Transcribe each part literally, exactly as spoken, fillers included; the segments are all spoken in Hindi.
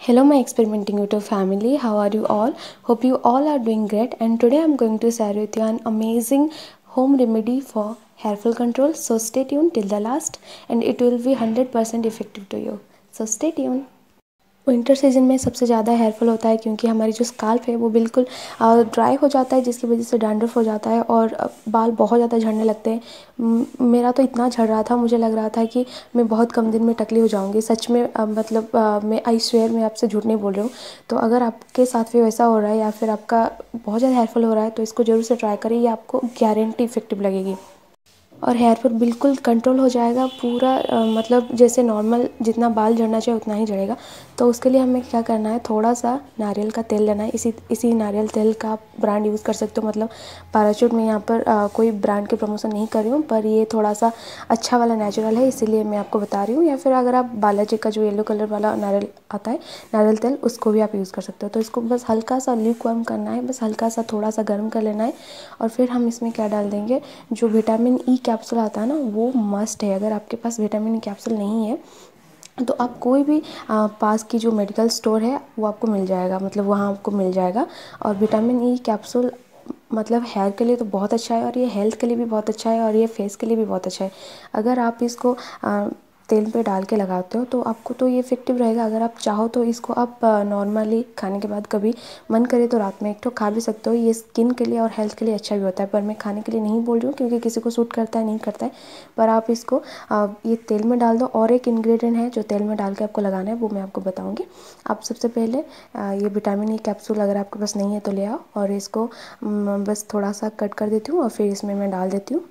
Hello my experimenting YouTube family, how are you all? Hope you all are doing great, and today I'm going to share with you an amazing home remedy for hair fall control. So stay tuned till the last and it will be one hundred percent effective to you. So stay tuned. Winter season में सबसे ज़्यादा हेयर फॉल होता है क्योंकि हमारी जो स्काल्प है वो बिल्कुल ड्राई हो जाता है, जिसकी वजह से डैंड्रफ हो जाता है और बाल बहुत ज़्यादा झड़ने लगते हैं। मेरा तो इतना झड़ रहा था, मुझे लग रहा था कि मैं बहुत कम दिन में टकली हो जाऊंगी। सच में आ, मतलब आ, मैं आई स्वेयर मैं आपसे झूठ नहीं बोल रही हूँ। तो अगर आपके साथ भी वैसा हो रहा है या फिर आपका बहुत ज़्यादा हेयर फॉल हो रहा है तो इसको ज़रूर से ट्राई करिए, ये आपको गारंटी इफेक्टिव लगेगी और हेयर फॉल बिल्कुल कंट्रोल हो जाएगा पूरा। आ, मतलब जैसे नॉर्मल जितना बाल झड़ना चाहिए उतना ही झड़ेगा। तो उसके लिए हमें क्या करना है, थोड़ा सा नारियल का तेल लेना है। इसी इसी नारियल तेल का आप ब्रांड यूज़ कर सकते हो। मतलब पैराशूट में यहाँ पर आ, कोई ब्रांड के प्रमोशन नहीं कर रही हूँ, पर ये थोड़ा सा अच्छा वाला नेचुरल है इसीलिए मैं आपको बता रही हूँ। या फिर अगर आप बालाजी का जो येलो कलर वाला नारियल आता है नारियल तेल, उसको भी आप यूज़ कर सकते हो। तो इसको बस हल्का सा ल्यूक वार्म करना है, बस हल्का सा थोड़ा सा गर्म कर लेना है और फिर हम इसमें क्या डाल देंगे, जो विटामिन ई कैप्सूल आता है ना वो मस्ट है। अगर आपके पास विटामिन ई कैप्सूल नहीं है तो आप कोई भी आ, पास की जो मेडिकल स्टोर है वो आपको मिल जाएगा, मतलब वहाँ आपको मिल जाएगा। और विटामिन ई कैप्सूल मतलब हेयर के लिए तो बहुत अच्छा है और ये हेल्थ के लिए भी बहुत अच्छा है और ये फेस के लिए भी बहुत अच्छा है। अगर आप इसको आ, तेल पे डाल के लगाते हो तो आपको तो ये इफेक्टिव रहेगा। अगर आप चाहो तो इसको आप नॉर्मली खाने के बाद कभी मन करे तो रात में एक तो खा भी सकते हो। ये स्किन के लिए और हेल्थ के लिए अच्छा भी होता है, पर मैं खाने के लिए नहीं बोल रही हूँ क्योंकि किसी को सूट करता है नहीं करता है। पर आप इसको आ, ये तेल में डाल दो। और एक इंग्रेडिएंट है जो तेल में डाल के आपको लगाना है, वो मैं आपको बताऊँगी। आप सबसे पहले आ, ये विटामिन ई कैप्सूल अगर आपके पास नहीं है तो ले आओ और इसको म, बस थोड़ा सा कट कर देती हूँ और फिर इसमें मैं डाल देती हूँ।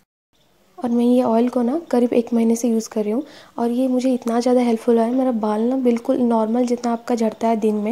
और मैं ये ऑयल को ना करीब एक महीने से यूज़ कर रही हूँ और ये मुझे इतना ज़्यादा हेल्पफुल है। मेरा बाल ना बिल्कुल नॉर्मल जितना आपका झड़ता है दिन में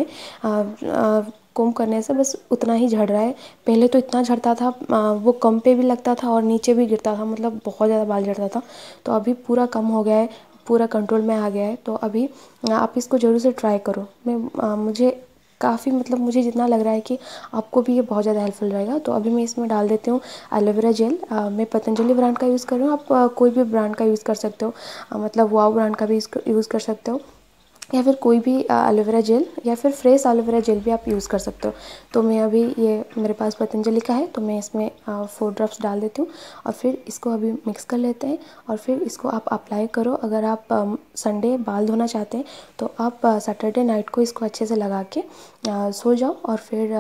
कोम करने से, बस उतना ही झड़ रहा है। पहले तो इतना झड़ता था, आ, वो कम पे भी लगता था और नीचे भी गिरता था, मतलब बहुत ज़्यादा बाल झड़ता था। तो अभी पूरा कम हो गया है, पूरा कंट्रोल में आ गया है। तो अभी आप इसको ज़रूर से ट्राई करो। मैं आ, मुझे काफ़ी मतलब मुझे जितना लग रहा है कि आपको भी ये बहुत ज़्यादा हेल्पफुल रहेगा। तो अभी मैं इसमें डाल देती हूँ एलोवेरा जेल। आ, मैं पतंजलि ब्रांड का यूज़ कर रही हूँ, आप आ, कोई भी ब्रांड का यूज़ कर सकते हो। आ, मतलब वाव ब्रांड का भी यूज़ कर सकते हो या फिर कोई भी एलोवेरा जेल या फिर फ्रेश एलोवेरा जेल भी आप यूज़ कर सकते हो। तो मैं अभी ये मेरे पास पतंजलि का है तो मैं इसमें फोर ड्रॉप्स डाल देती हूँ और फिर इसको अभी मिक्स कर लेते हैं और फिर इसको आप अप्लाई करो। अगर आप संडे बाल धोना चाहते हैं तो आप सैटरडे नाइट को इसको अच्छे से लगा के आ, सो जाओ और फिर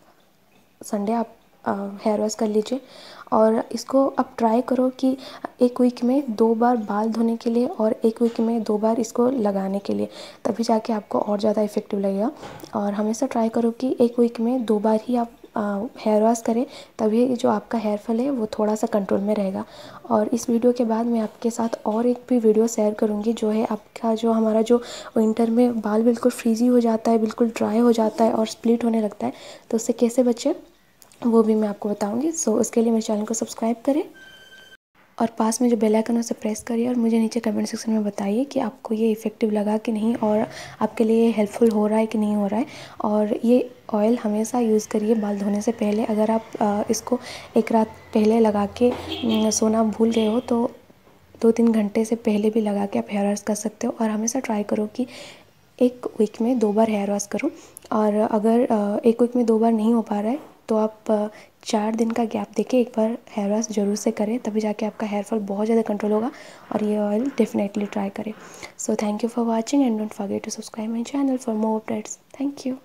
संडे आप हेयर वॉश कर लीजिए। और इसको आप ट्राई करो कि एक वीक में दो बार बाल धोने के लिए और एक वीक में दो बार इसको लगाने के लिए, तभी जाके आपको और ज़्यादा इफेक्टिव लगेगा। और हमेशा ट्राई करो कि एक वीक में दो बार ही आप हेयर वॉश करें, तभी जो आपका हेयर फॉल है वो थोड़ा सा कंट्रोल में रहेगा। और इस वीडियो के बाद मैं आपके साथ और एक भी वीडियो शेयर करूँगी, जो है आपका जो हमारा जो विंटर में बाल बिल्कुल फ्रीजी हो जाता है, बिल्कुल ड्राई हो जाता है और स्प्लिट होने लगता है, तो उससे कैसे बचे वो भी मैं आपको बताऊंगी। सो so, उसके लिए मेरे चैनल को सब्सक्राइब करें और पास में जो बेल आइकन है उसे प्रेस करिए और मुझे नीचे कमेंट सेक्शन में बताइए कि आपको ये इफ़ेक्टिव लगा कि नहीं और आपके लिए हेल्पफुल हो रहा है कि नहीं हो रहा है। और ये ऑयल हमेशा यूज़ करिए बाल धोने से पहले। अगर आप इसको एक रात पहले लगा के सोना भूल गए हो तो दो तीन घंटे से पहले भी लगा के आप हेयर वॉश कर सकते हो। और हमेशा ट्राई करो कि एक वीक में दो बार हेयर वॉश करो। और अगर एक वीक में दो बार नहीं हो पा रहा है तो आप चार दिन का गैप देके एक बार हेयर वॉश ज़रूर से करें, तभी जाके आपका हेयर फॉल बहुत ज़्यादा कंट्रोल होगा। और ये ऑयल डेफिनेटली ट्राई करें। So thank you for watching and don't forget to subscribe my channel for more updates. Thank you.